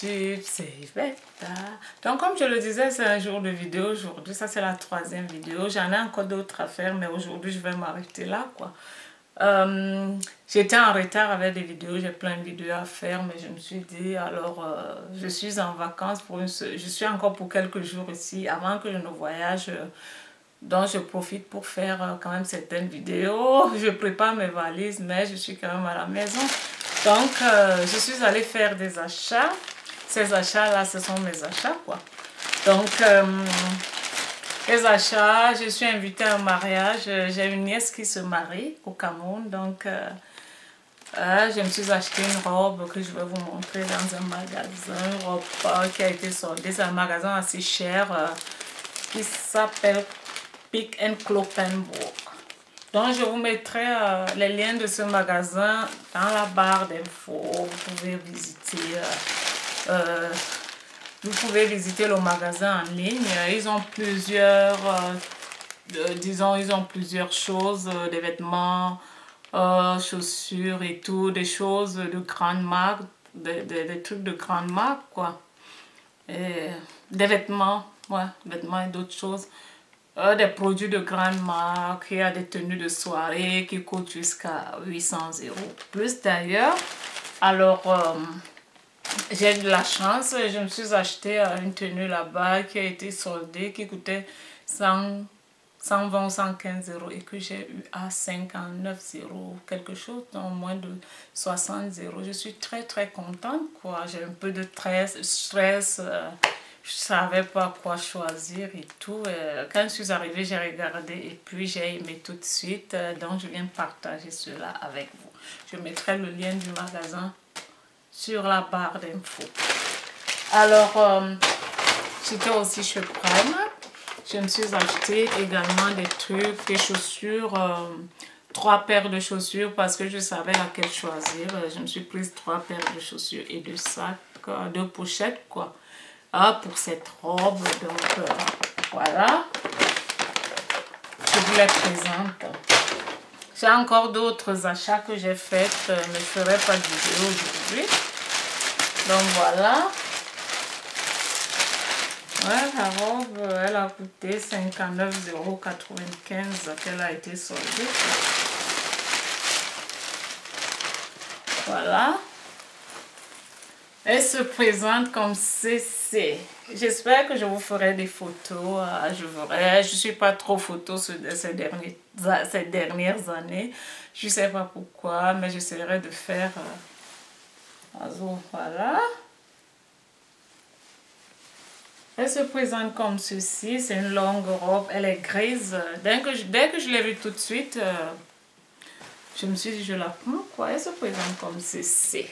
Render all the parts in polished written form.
YouTube, c'est Yvette. Donc comme je le disais, c'est un jour de vidéo aujourd'hui. Ça c'est la 3e vidéo. J'en ai encore d'autres à faire, mais aujourd'hui je vais m'arrêter là quoi. J'étais en retard avec des vidéos, j'ai plein de vidéos à faire, mais je me suis dit alors je suis en vacances pour je suis encore pour quelques jours ici avant que je ne voyage. Donc je profite pour faire quand même certaines vidéos. Je prépare mes valises, mais je suis quand même à la maison. Donc je suis allée faire des achats. Ces achats là, ce sont mes achats quoi. Donc les achats, je suis invitée à un mariage. J'ai une nièce qui se marie au Cameroun. Donc je me suis acheté une robe que je vais vous montrer dans un magasin. Une robe qui a été soldée. C'est un magasin assez cher qui s'appelle Pick and Kloppenburg. Donc je vous mettrai les liens de ce magasin dans la barre d'infos. Vous pouvez visiter le magasin en ligne. Ils ont plusieurs disons ils ont plusieurs choses, des vêtements, chaussures et tout, des choses de grande marque, des trucs de grande marque quoi. Et des vêtements, ouais, vêtements et d'autres choses. Des produits de grande marque, il y a des tenues de soirée qui coûtent jusqu'à 800 €. Plus d'ailleurs, alors j'ai de la chance, je me suis acheté une tenue là-bas qui a été soldée, qui coûtait 120 ou 115 € et que j'ai eu à 59 € quelque chose, donc moins de 60 €. Je suis très contente quoi, j'ai un peu de stress. Je savais pas quoi choisir et tout. Quand je suis arrivée, j'ai regardé et puis j'ai aimé tout de suite. Donc je viens partager cela avec vous. Je mettrai le lien du magasin sur la barre d'infos. Alors, j'étais aussi chez Prime. Je me suis acheté également des trucs, des chaussures, 3 paires de chaussures parce que je savais laquelle choisir. Je me suis prise 3 paires de chaussures et 2 sacs, 2 pochettes quoi. Pour cette robe, donc voilà, je vous les présente. J'ai encore d'autres achats que j'ai faits, mais je ne ferai pas de vidéo aujourd'hui. Donc voilà, ouais, la robe, elle a coûté 59,95 € qu'elle a été soldée. Voilà. Elle se présente comme ceci. J'espère que je vous ferai des photos. Je suis pas trop photo ces dernières années. Je sais pas pourquoi, mais j'essaierai de faire. Voilà. Elle se présente comme ceci. C'est une longue robe. Elle est grise. Dès que je l'ai vue tout de suite, je me suis dit je la prends quoi. Elle se présente comme ceci.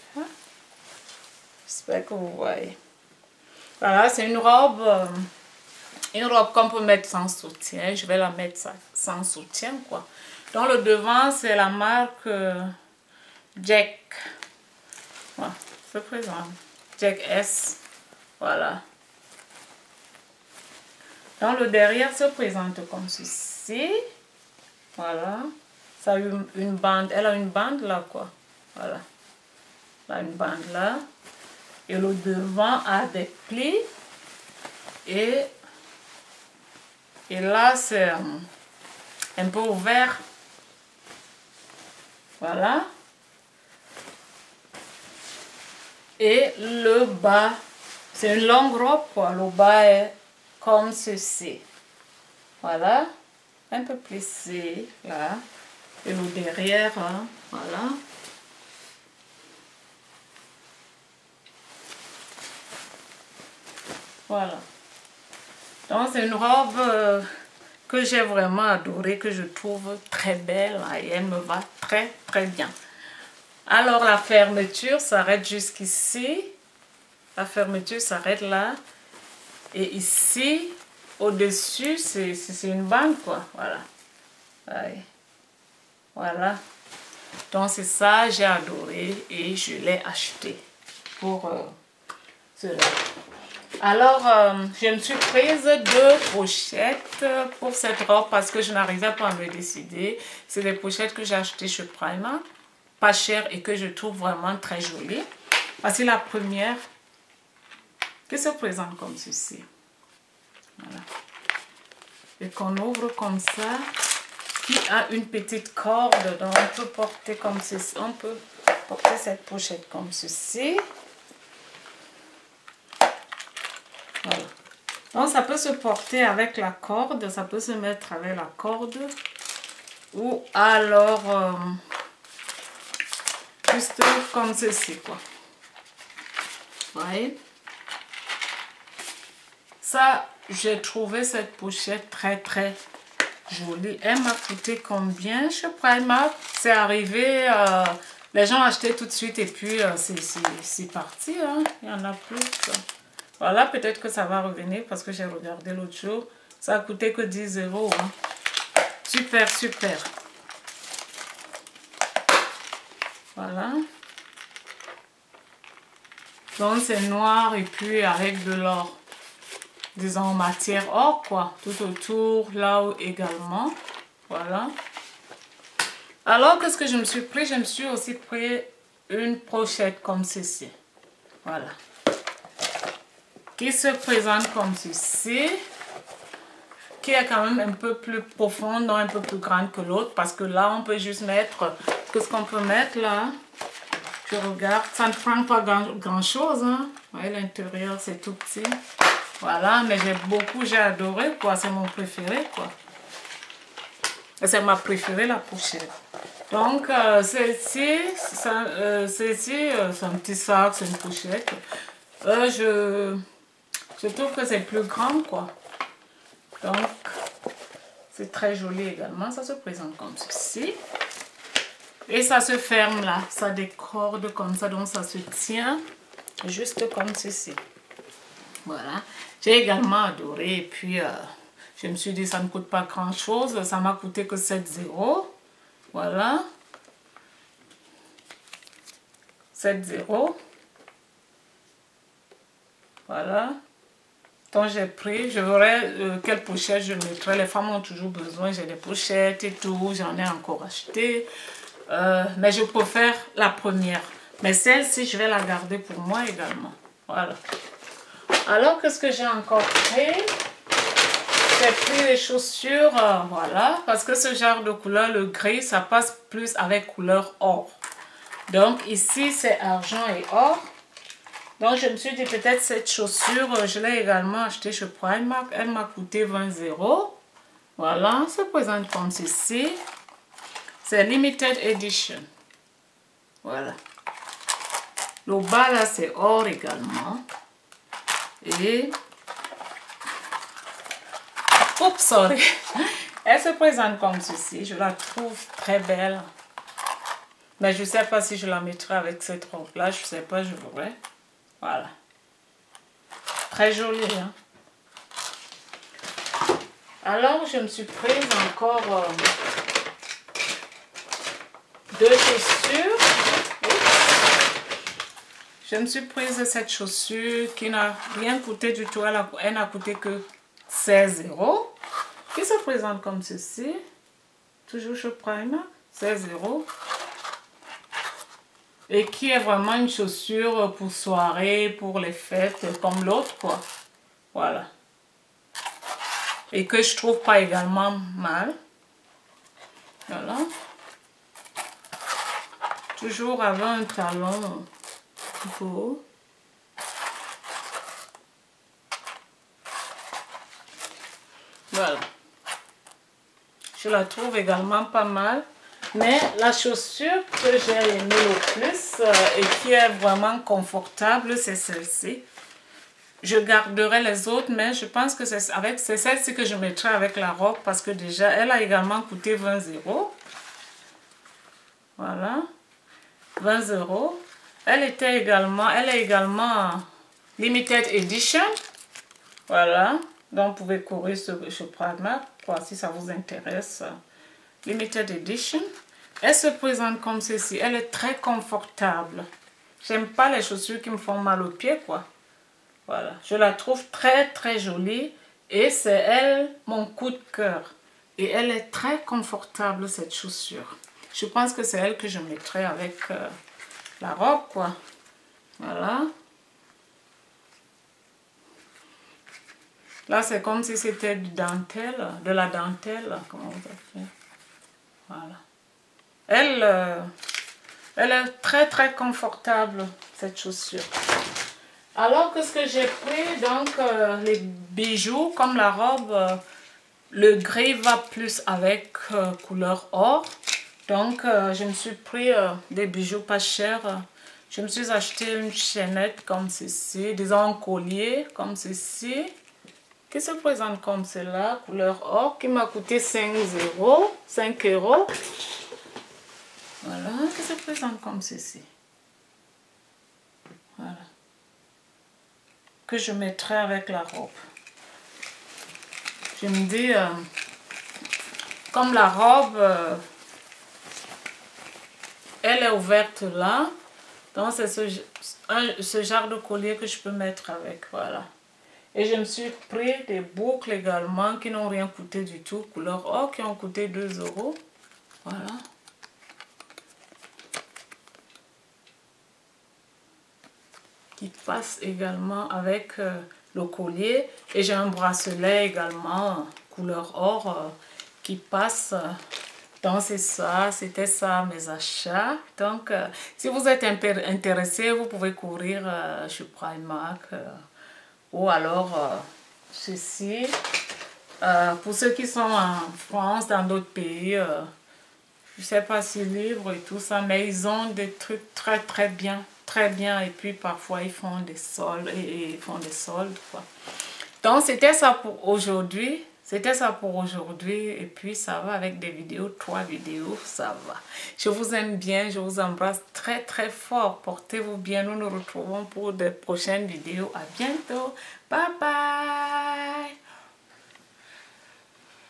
J'espère que vous voyez. Voilà, c'est une robe qu'on peut mettre sans soutien. Je vais la mettre sans soutien, quoi. Dans le devant, c'est la marque Jack. Voilà, se présente. Jack S. Voilà. Dans le derrière, se présente comme ceci. Voilà. Ça a une bande. Elle a une bande là, quoi. Voilà. Elle a une bande là. Et le devant a des plis. Et là, c'est un peu ouvert. Voilà. Et le bas, c'est une longue robe, quoi. Le bas est comme ceci. Voilà. Un peu plissé, là. Et le derrière, hein, voilà. Voilà. Donc c'est une robe que j'ai vraiment adorée, que je trouve très belle et elle me va très bien. Alors la fermeture s'arrête jusqu'ici. La fermeture s'arrête là. Et ici, au-dessus, c'est une bande quoi. Voilà. Ouais. Voilà. Donc c'est ça, j'ai adoré et je l'ai acheté pour cela. Alors, je me suis prise 2 pochettes pour cette robe parce que je n'arrivais pas à me décider. C'est des pochettes que j'ai achetées chez Primark, pas chères et que je trouve vraiment très jolies. Voici la première qui se présente comme ceci. Voilà. Et qu'on ouvre comme ça, qui a une petite corde, donc on peut porter comme ceci, on peut porter cette pochette comme ceci. Voilà. Donc ça peut se porter avec la corde, ça peut se mettre avec la corde, ou alors juste comme ceci, quoi. Vous voyez? Ça, j'ai trouvé cette pochette très jolie. Elle m'a coûté combien chez Primark? C'est arrivé, les gens achetaient tout de suite et puis c'est parti, hein? Il y en a plus. Voilà, peut-être que ça va revenir parce que j'ai regardé l'autre jour. Ça a coûté que 10 €. Hein. Super. Voilà. Donc c'est noir et puis avec de l'or. Disons en matière or, quoi. Tout autour, là-haut également. Voilà. Alors, qu'est-ce que je me suis pris? Je me suis aussi pris une pochette comme ceci. Voilà. Qui se présente comme ceci. Qui est quand même un peu plus profonde, non un peu plus grande que l'autre. Parce que là, on peut juste mettre... Qu'est-ce qu'on peut mettre là? Je regarde. Ça ne prend pas grand-chose. Hein. Vous voyez, l'intérieur, c'est tout petit. Voilà, mais j'ai adoré, quoi. C'est mon préféré, quoi. C'est ma préférée, la pochette. Donc, celle-ci, c'est un petit sac, c'est une pochette. Je trouve que c'est plus grand, quoi. Donc, c'est très joli également. Ça se présente comme ceci. Et ça se ferme là. Ça a des cordes comme ça, donc ça se tient juste comme ceci. Voilà. J'ai également adoré. Et puis, je me suis dit, ça ne coûte pas grand-chose. Ça m'a coûté que 7 €. Voilà. 7 €. Voilà. Donc, j'ai pris. Je verrai quelle pochette je mettrai. Les femmes ont toujours besoin. J'ai des pochettes et tout. J'en ai encore acheté. Mais je préfère la première. Mais celle-ci, je vais la garder pour moi également. Voilà. Alors, qu'est-ce que j'ai encore pris? J'ai pris les chaussures, voilà, parce que ce genre de couleur, le gris, ça passe plus avec couleur or. Donc ici, c'est argent et or. Donc je me suis dit peut-être cette chaussure, je l'ai également achetée chez Primark. Elle m'a coûté 20 €. Voilà, ça se présente comme ceci. C'est limited edition. Voilà. Le bas là, c'est or également. Et... Oups, sorry. Elle se présente comme ceci. Je la trouve très belle. Mais je ne sais pas si je la mettrai avec cette robe-là. Je ne sais pas, je verrai. Voilà. Très jolie, hein. Alors, je me suis prise encore deux chaussures. Je me suis prise cette chaussure qui n'a rien coûté du tout. Elle n'a coûté que 16 €. Qui se présente comme ceci. Toujours chez Primark. 16 €. Et qui est vraiment une chaussure pour soirée, pour les fêtes, comme l'autre, quoi. Voilà. Et que je trouve pas également mal. Voilà. Toujours avec un talon beau. Voilà. Je la trouve également pas mal. Mais la chaussure que j'ai aimé le plus et qui est vraiment confortable, c'est celle-ci. Je garderai les autres, mais je pense que c'est celle-ci que je mettrai avec la robe parce que déjà, elle a également coûté 20 €. Voilà. 20 €. Elle est également limited edition. Voilà. Donc, vous pouvez courir sur Primark, si ça vous intéresse. Limited edition. Elle se présente comme ceci. Elle est très confortable. J'aime pas les chaussures qui me font mal aux pieds, quoi. Voilà. Je la trouve très jolie. Et c'est elle, mon coup de cœur. Et elle est très confortable, cette chaussure. Je pense que c'est elle que je mettrai avec la robe, quoi. Voilà. Là, c'est comme si c'était du dentelle, de la dentelle. Comment vous appelez? Voilà. Elle est très très confortable, cette chaussure. Alors, qu'est-ce que j'ai pris? Donc, les bijoux, comme la robe, le gris va plus avec couleur or. Donc, je me suis pris des bijoux pas chers. Je me suis acheté une chaînette comme ceci, disons un collier comme ceci, qui se présente comme cela, couleur or, qui m'a coûté 5 euros. Voilà, qui se présente comme ceci. Voilà. Que je mettrai avec la robe. Je me dis, comme la robe, elle est ouverte là, donc c'est ce genre de collier que je peux mettre avec, voilà. Et je me suis pris des boucles également qui n'ont rien coûté du tout, couleur or, qui ont coûté 2 euros, voilà. Qui passe également avec le collier. Et j'ai un bracelet également, couleur or, qui passe. Donc c'est ça, c'était ça mes achats. Donc si vous êtes intéressé, vous pouvez courir chez Primark ou alors ceci. Pour ceux qui sont en France, dans d'autres pays, je ne sais pas s'ils livrent et tout ça, mais ils ont des trucs très très bien. Très bien, et puis parfois ils font des soldes et font des soldes quoi. Donc c'était ça pour aujourd'hui. C'était ça pour aujourd'hui. Et puis ça va avec des vidéos, 3 vidéos, ça va. Je vous aime bien, je vous embrasse très très fort. Portez-vous bien. Nous nous retrouvons pour de prochaines vidéos. À bientôt. Bye bye.